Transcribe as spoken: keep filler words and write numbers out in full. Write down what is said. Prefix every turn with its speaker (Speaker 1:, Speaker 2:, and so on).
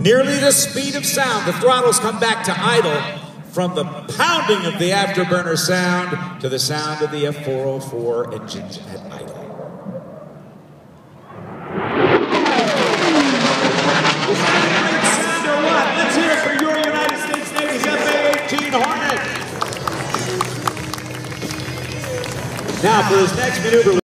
Speaker 1: Nearly the speed of sound, the throttles come back to idle from the pounding of the afterburner sound to the sound of the F four oh four engines at idle. Is that a great sound or what? Let's hear it for your United States Navy's F A eighteen Hornet. Now for his next maneuver.